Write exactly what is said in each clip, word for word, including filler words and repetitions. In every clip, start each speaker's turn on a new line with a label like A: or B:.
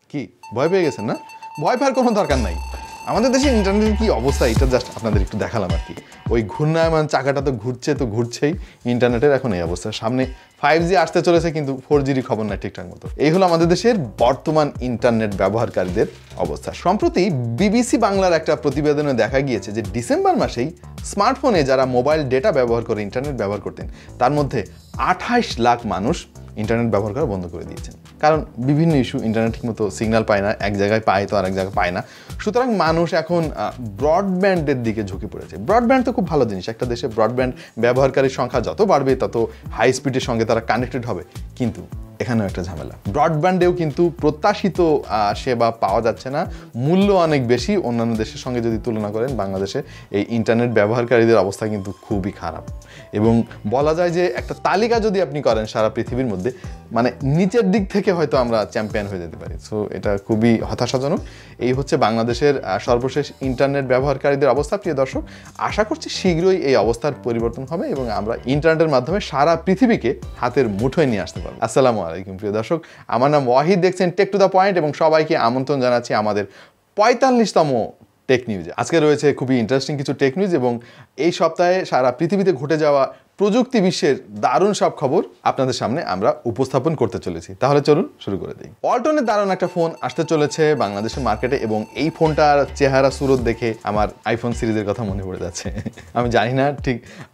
A: কি ভয় পেয়ে গেছেন না? ভয় পাওয়ার কোনো দরকার নাই। আমাদের দেশে ইন্টারনেটের কি অবস্থা এটা জাস্ট আপনাদের একটু দেখালাম আর কি। ওই ঘূর্ণায়মান চাকাটা তো ঘুরছে তো ঘুরছেই, ইন্টারনেটের এখন এই অবস্থা। সামনে ফাইভ জি আসতে চলেছে কিন্তু ফোর জির খবর নাই ঠিকঠাক মতো। এই হলো আমাদের দেশের বর্তমান ইন্টারনেট ব্যবহারকারীদের অবস্থা। সম্প্রতি বিবিসি বাংলার একটা প্রতিবেদনে দেখা গিয়েছে যে ডিসেম্বর মাসেই স্মার্টফোনে যারা মোবাইল ডেটা ব্যবহার করে ইন্টারনেট ব্যবহার করতেন তার মধ্যে আঠাইশ লাখ মানুষ ইন্টারনেট ব্যবহার করা বন্ধ করে দিয়েছেন। কারণ বিভিন্ন ইস্যু, ইন্টারনেট ঠিক মতো সিগন্যাল পায় না, এক জায়গায় পায় তো আর এক জায়গায় পায় না। সুতরাং মানুষ এখন ব্রডব্যান্ডের দিকে ঝুঁকে পড়েছে। ব্রডব্যান্ড তো খুব ভালো জিনিস, একটা দেশে ব্রডব্যান্ড ব্যবহারকারীর সংখ্যা যত বাড়বে তত হাই স্পিডের সঙ্গে তারা কানেক্টেড হবে। কিন্তু এখানেও একটা ঝামেলা, ব্রডব্যান্ডেও কিন্তু প্রত্যাশিত সেবা পাওয়া যাচ্ছে না, মূল্য অনেক বেশি। অন্যান্য দেশের সঙ্গে যদি তুলনা করেন বাংলাদেশে এই ইন্টারনেট ব্যবহারকারীদের অবস্থা কিন্তু খুবই খারাপ। এবং বলা যায় যে একটা তালিকা যদি আপনি করেন সারা পৃথিবীর মধ্যে, মানে নিচের দিক থেকে হয়তো আমরা চ্যাম্পিয়ন হয়ে যেতে পারি। সো এটা খুবই হতাশাজনক। এই হচ্ছে বাংলাদেশের সর্বশেষ ইন্টারনেট ব্যবহারকারীদের অবস্থা। প্রিয় দর্শক, আশা করছি শীঘ্রই এই অবস্থার পরিবর্তন হবে এবং আমরা ইন্টারনেটের মাধ্যমে সারা পৃথিবীকে হাতের মুঠোয় নিয়ে আসতে পারবো। আসসালামু আলাইকুম প্রিয় দর্শক, আমার নাম ওয়াহিদ, দেখছেন টেক টু দ্য পয়েন্ট এবং সবাইকে আমন্ত্রণ জানাচ্ছি আমাদের পঁয়তাল্লিশতম টেক নিউজে। আজকে রয়েছে খুবই ইন্টারেস্টিং কিছু টেক নিউজ এবং এই সপ্তাহে সারা পৃথিবীতে ঘটে যাওয়া প্রযুক্তি বিশ্বের দারুণ সব খবর আপনাদের সামনে আমরা উপস্থাপন করতে চলেছি। তাহলে চলুন শুরু করে দিই। ওয়ালটনের দারুণ একটা ফোন আসতে চলেছে বাংলাদেশের মার্কেটে এবং এই ফোনটার চেহারা সুরত দেখে আমার আইফোন সিরিজের কথা মনে পড়ে যাচ্ছে। আমি জানি না ঠিক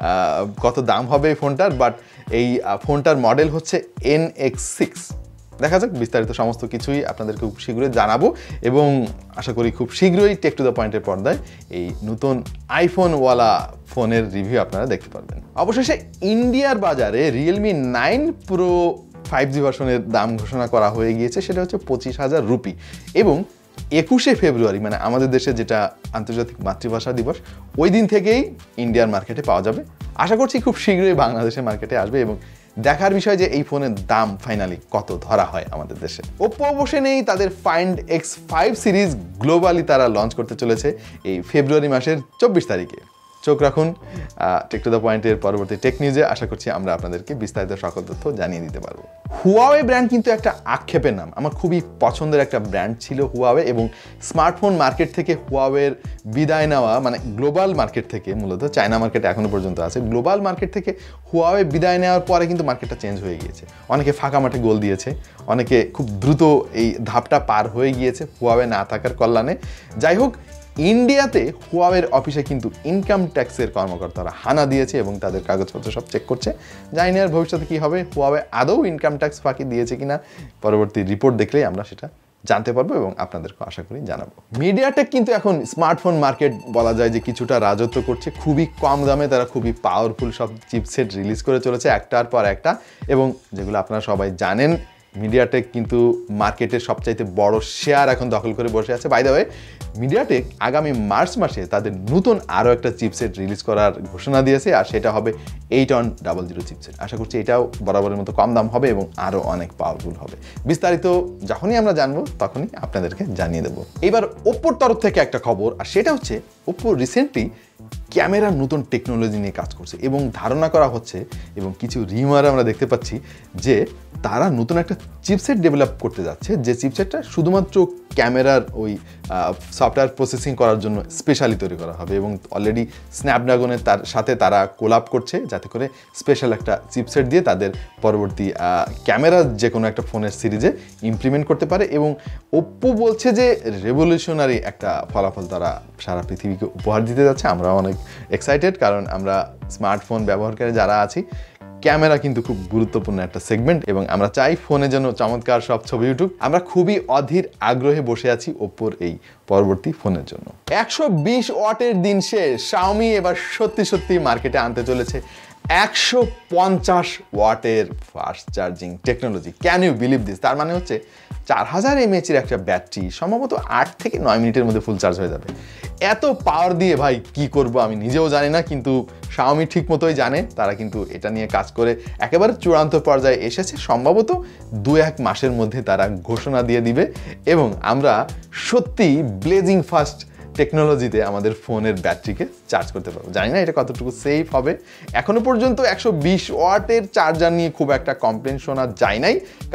A: কত দাম হবে এই ফোনটার, বাট এই ফোনটার মডেল হচ্ছে এন এক্স সিক্স। দেখা যাক, বিস্তারিত সমস্ত কিছুই আপনাদেরকে খুব শীঘ্রই জানাবো এবং আশা করি খুব শীঘ্রই টেক টু দ্য পয়েন্টের পর্দায় এই নতুন আইফোনওয়ালা ফোনের রিভিউ আপনারা দেখতে পারবেন। অবশেষে ইন্ডিয়ার বাজারে Realme nine pro five G ভার্সনের দাম ঘোষণা করা হয়ে গিয়েছে, সেটা হচ্ছে পঁচিশ হাজার রুপি এবং একুশে ফেব্রুয়ারি মানে আমাদের দেশে যেটা আন্তর্জাতিক মাতৃভাষা দিবস ওই দিন থেকেই ইন্ডিয়ান মার্কেটে পাওয়া যাবে। আশা করছি খুব শীঘ্রই বাংলাদেশের মার্কেটে আসবে এবং দেখার বিষয় যে এই ফোনের দাম ফাইনালি কত ধরা হয় আমাদের দেশে। ওপ্পো অবশ্যই নেই, তাদের Find X five series globally তারা লঞ্চ করতে চলেছে এই ফেব্রুয়ারি মাসের চব্বিশ তারিখে। চোখ রাখুন টেক টু দ্য পয়েন্টের পরবর্তী টেক নিউজে। আশা করছি আমরা আপনাদেরকে বিস্তারিত সকল তথ্য জানিয়ে দিতে পারবো। হুয়াওয়ে ব্র্যান্ড কিন্তু একটা আক্ষেপের নাম। আমার খুবই পছন্দের একটা ব্র্যান্ড ছিল হুয়াওয়ে এবং স্মার্টফোন মার্কেট থেকে হুয়াওয়ের বিদায় নেওয়া, মানে গ্লোবাল মার্কেট থেকে, মূলত চায়না মার্কেটে এখনো পর্যন্ত আছে, গ্লোবাল মার্কেট থেকে হুয়াওয়ে বিদায় নেওয়ার পরে কিন্তু মার্কেটটা চেঞ্জ হয়ে গিয়েছে। অনেকে ফাঁকা মাঠে গোল দিয়েছে, অনেকে খুব দ্রুত এই ধাপটা পার হয়ে গিয়েছে হুয়াওয়ে না থাকার কল্যাণে। যাই হোক, ইন্ডিয়াতে হুয়াওয়ের অফিসে কিন্তু ইনকাম ট্যাক্সের কর্মকর্তারা হানা দিয়েছে এবং তাদের কাগজপত্র সব চেক করছে। জানি না ভবিষ্যতে কী হবে, হুয়াওয়ে আদৌ ইনকাম ট্যাক্স ফাঁকি দিয়েছে কিনা পরবর্তী রিপোর্ট দেখলেই আমরা সেটা জানতে পারবো এবং আপনাদেরকে আশা করি জানাবো। মিডিয়াটেক কিন্তু এখন স্মার্টফোন মার্কেট বলা যায় যে কিছুটা রাজত্ব করছে। খুবই কম দামে তারা খুবই পাওয়ারফুল সব চিপসেট রিলিজ করে চলেছে একটার পর একটা, এবং যেগুলো আপনারা সবাই জানেন মিডিয়াটেক কিন্তু মার্কেটের সবচাইতে বড় শেয়ার এখন দখল করে বসে আছে। বাই দ্য ওয়ে, মিডিয়াটেক আগামী মার্চ মাসে তাদের নতুন আরও একটা চিপসেট রিলিজ করার ঘোষণা দিয়েছে, আর সেটা হবে eight on double zero chipset. আশা করছি এটাও বরাবরের মতো কম দাম হবে এবং আরও অনেক পাওয়ারফুল হবে। বিস্তারিত যখনই আমরা জানবো তখনই আপনাদেরকে জানিয়ে দেবো। এবার ওপ্পোর তরফ থেকে একটা খবর, আর সেটা হচ্ছে ওপ্পো রিসেন্টলি ক্যামেরার নতুন টেকনোলজি নিয়ে কাজ করছে এবং ধারণা করা হচ্ছে এবং কিছু রিমার আমরা দেখতে পাচ্ছি যে তারা নতুন একটা চিপসেট ডেভেলপ করতে যাচ্ছে, যে চিপসেটটা শুধুমাত্র ক্যামেরার ওই সফটওয়্যার প্রসেসিং করার জন্য স্পেশালি তৈরি করা হবে এবং অলরেডি স্ন্যাপড্রাগনের তার সাথে তারা কোলাপ করছে যাতে করে স্পেশাল একটা চিপসেট দিয়ে তাদের পরবর্তী ক্যামেরা যে কোনো একটা ফোনের সিরিজে ইমপ্লিমেন্ট করতে পারে। এবং ওপ্পো বলছে যে রেভলিউশনারি একটা ফলাফল তারা সারা পৃথিবীকে উপহার দিতে যাচ্ছে। আমরা অনেক এক্সাইটেড, কারণ আমরা স্মার্টফোন ব্যবহারকারী যারা আছি ক্যামেরা কিন্তু খুব গুরুত্বপূর্ণ একটা সেগমেন্ট এবং আমরা চাই ফোনে যেন চমৎকার সব ছবি উঠুক। আমরা খুবই অধীর আগ্রহে বসে আছি ওপ্পোর এই পরবর্তী ফোনের জন্য। একশো বিশ ওয়াটের দিন শেষ, শাওমি এবার সত্যি সত্যি মার্কেটে আনতে চলেছে একশো পঞ্চাশ ওয়াটের fast charging technology. Can you believe this? তার মানে হচ্ছে চার হাজার এমএএচের একটা ব্যাটারি সম্ভবত আট থেকে নয় মিনিটের মধ্যে ফুল চার্জ হয়ে যাবে। এত পাওয়ার দিয়ে ভাই কি করব আমি নিজেও জানি না, কিন্তু শাওমি ঠিক মতোই জানে। তারা কিন্তু এটা নিয়ে কাজ করে একেবারে চূড়ান্ত পর্যায়ে এসেছে। সম্ভবত দু এক মাসের মধ্যে তারা ঘোষণা দিয়ে দিবে এবং আমরা সত্যি ব্লেজিং ফাস্ট টেকনোলজিতে আমাদের ফোনের ব্যাটারিকে চার্জ করতে পারবো। জানি না এটা কতটুকু সেফ হবে। এখনো পর্যন্ত একশো বিশ ওয়াটের চার্জার নিয়ে খুব একটা কমপ্লেন শোনা যায় নাই, কারণ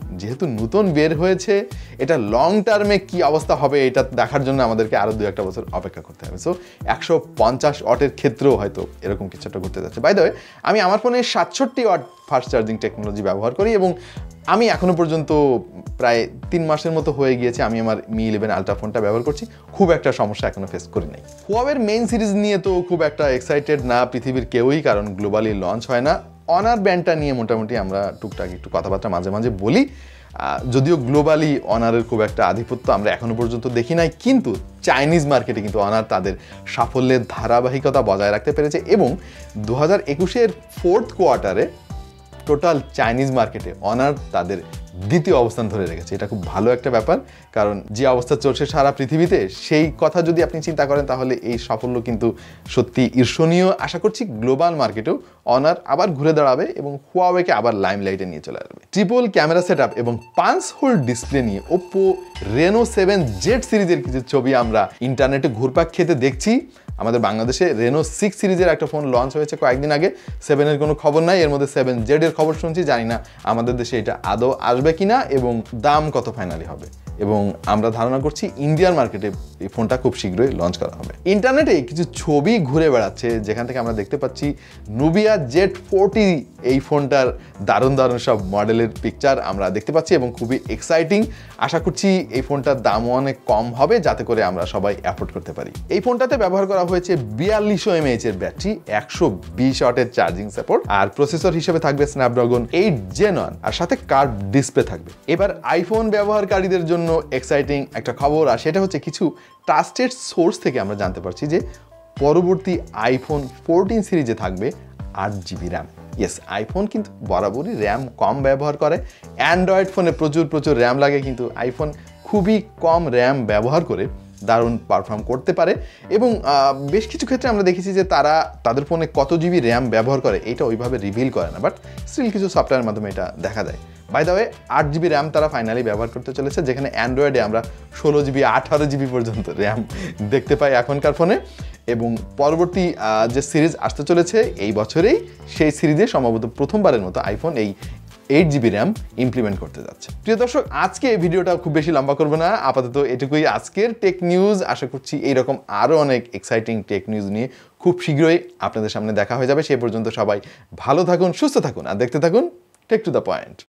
A: যেহেতু নতুন বের হয়েছে, এটা লং টার্মে কি অবস্থা হবে এটা দেখার জন্য আমাদেরকে আরও দু একটা বছর অপেক্ষা করতে হবে। সো একশো পঞ্চাশ ওয়াটের ক্ষেত্রেও হয়তো এরকম কিছু একটা ঘটতে যাচ্ছে। বাই দ্য ওয়ে, আমি আমার ফোনে সাতষট্টি ওয়াট ফাস্ট চার্জিং টেকনোলজি ব্যবহার করি এবং আমি এখনও পর্যন্ত প্রায় তিন মাসের মতো হয়ে গিয়েছে আমি আমার মি ইলেভেন আলট্রা ফোনটা ব্যবহার করছি, খুব একটা সমস্যা এখনও ফেস করি নাই। হুয়াওয়ের মেইন সিরিজ নিয়ে তো খুব একটা এক্সাইটেড না পৃথিবীর কেউই, কারণ গ্লোবালি লঞ্চ হয় না। অনার ব্র্যান্ডটা নিয়ে মোটামুটি আমরা টুকটাক একটু কথাবার্তা মাঝে মাঝে বলি, যদিও গ্লোবালি অনারের খুব একটা আধিপত্য আমরা এখনও পর্যন্ত দেখি নাই, কিন্তু চাইনিজ মার্কেটে কিন্তু অনার তাদের সাফল্যের ধারাবাহিকতা বজায় রাখতে পেরেছে এবং দু হাজার একুশের ফোর্থ কোয়ার্টারে টোটাল চাইনিজ মার্কেটে অনার তাদের দ্বিতীয় অবস্থান ধরে রেখেছে। এটা খুব ভালো একটা ব্যাপার, কারণ যে অবস্থা চলছে সারা পৃথিবীতে সেই কথা যদি আপনি চিন্তা করেন তাহলে এই সাফল্য কিন্তু সত্যি ঈর্ষণীয়। আশা করছি গ্লোবাল মার্কেটেও অনার আবার ঘুরে দাঁড়াবে এবং হুয়াওয়েকে আবার লাইমলাইটে নিয়ে চলে আসবে। ট্রিপল ক্যামেরা সেট আপ এবং পাঁচ হোল ডিসপ্লে নিয়ে ওপ্পো রেনো সেভেন জেড সিরিজের কিছু ছবি আমরা ইন্টারনেটে ঘুরপাক খেতে দেখছি। আমাদের বাংলাদেশে রেনো সিক্স সিরিজের একটা ফোন লঞ্চ হয়েছে কয়েকদিন আগে, সেভেনের কোনো খবর নাই, এর মধ্যে সেভেন জেডের খবর শুনছি, জানি না আমাদের দেশে এটা আদৌ আসবে কিনা এবং দাম কত ফাইনালি হবে, এবং আমরা ধারণা করছি ইন্ডিয়ান মার্কেটে এই ফোনটা খুব শীঘ্রই লঞ্চ করা হবে। ইন্টারনেটে কিছু ছবি ঘুরে বেড়াচ্ছে যেখান থেকে আমরা দেখতে পাচ্ছি নুবিয়া জেড ফোরটি, এই ফোনটার দারুণ দারুণ সব মডেলের পিকচার আমরা দেখতে পাচ্ছি এবং খুবই এক্সাইটিং। আশা করছি এই ফোনটার দামও অনেক কম হবে যাতে করে আমরা সবাই অ্যাফোর্ড করতে পারি। এই ফোনটাতে ব্যবহার করা হয়েছে বিয়াল্লিশশো এমএএইচ এর ব্যাটারি, একশো বিশ ওয়াটের চার্জিং সাপোর্ট, আর প্রসেসর হিসেবে থাকবে স্ন্যাপড্রাগন এইট জেন ওয়ান, আর সাথে কার্ভ ডিসপ্লে থাকবে। এবার আইফোন ব্যবহারকারীদের জন্য এক্সাইটিং একটা খবর, আর সেটা হচ্ছে কিছু ট্রাস্টেড সোর্স থেকে আমরা জানতে পারছি যে পরবর্তী আইফোন ফোরটিন সিরিজে থাকবে আট জিবি র্যাম। ইয়েস, আইফোন কিন্তু বরাবরই র্যাম কম ব্যবহার করে, অ্যান্ড্রয়েড ফোনে প্রচুর প্রচুর র্যাম লাগে, কিন্তু আইফোন খুবই কম র্যাম ব্যবহার করে দারুণ পারফর্ম করতে পারে এবং বেশ কিছু ক্ষেত্রে আমরা দেখেছি যে তারা তাদের ফোনে কত জিবি র্যাম ব্যবহার করে এটা ওইভাবে রিভিল করে না, বাট স্টিল কিছু সফটওয়্যারের মাধ্যমে এটা দেখা যায়। বাই দ্য ওয়ে, আট জিবি র্যাম তারা ফাইনালি ব্যবহার করতে চলেছে, যেখানে অ্যান্ড্রয়েডে আমরা ষোলো জিবি আঠারো জিবি পর্যন্ত র্যাম দেখতে পাই এখনকার ফোনে, এবং পরবর্তী যে সিরিজ আসতে চলেছে এই বছরেই, সেই সিরিজে সম্ভবত প্রথমবারের মতো আইফোন এই এইট জিবি র্যাম ইমপ্লিমেন্ট করতে যাচ্ছে। প্রিয় দর্শক, আজকে এই ভিডিওটা খুব বেশি লম্বা করবো না, আপাতত এটুকুই আজকের টেক নিউজ। আশা করছি এইরকম আরও অনেক এক্সাইটিং টেক নিউজ নিয়ে খুব শীঘ্রই আপনাদের সামনে দেখা হয়ে যাবে। সেই পর্যন্ত সবাই ভালো থাকুন, সুস্থ থাকুন, আর দেখতে থাকুন টেক টু দ্য পয়েন্ট।